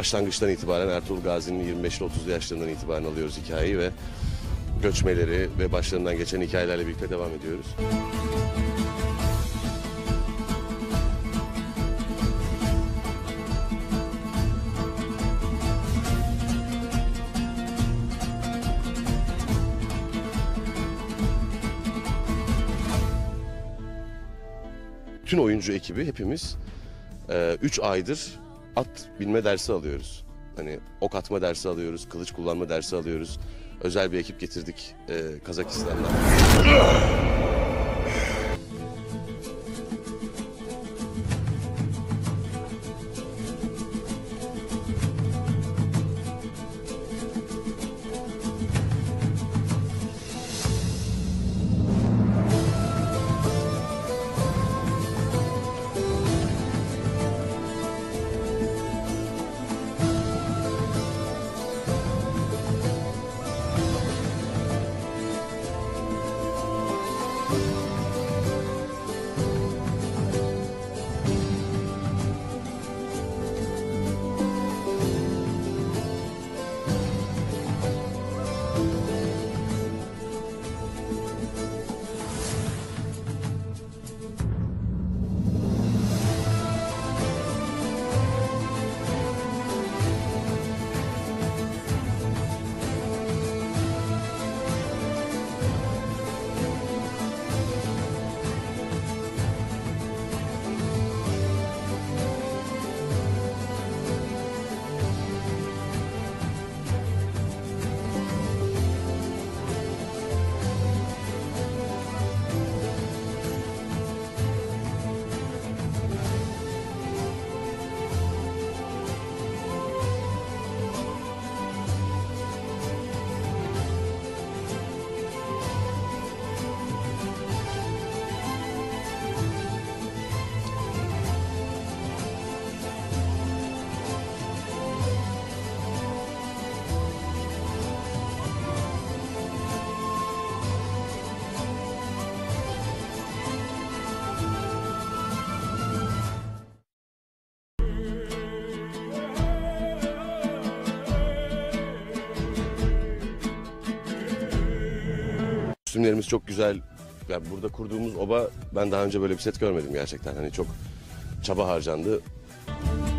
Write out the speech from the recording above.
başlangıçtan itibaren Ertuğrul Gazi'nin 25'li 30'lu yaşlarından itibaren alıyoruz hikayeyi ve göçmeleri ve başlarından geçen hikayelerle birlikte devam ediyoruz. Bütün oyuncu ekibi hepimiz 3 aydır at binme dersi alıyoruz. Hani ok atma dersi alıyoruz, kılıç kullanma dersi alıyoruz. Özel bir ekip getirdik Kazakistan'dan. Kostümlerimiz çok güzel. Yani burada kurduğumuz oba, ben daha önce böyle bir set görmedim gerçekten. Hani çok çaba harcandı.